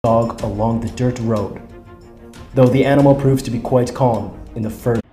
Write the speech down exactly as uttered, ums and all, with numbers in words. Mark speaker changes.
Speaker 1: dog along the dirt road, though the animal proves to be quite calm in the first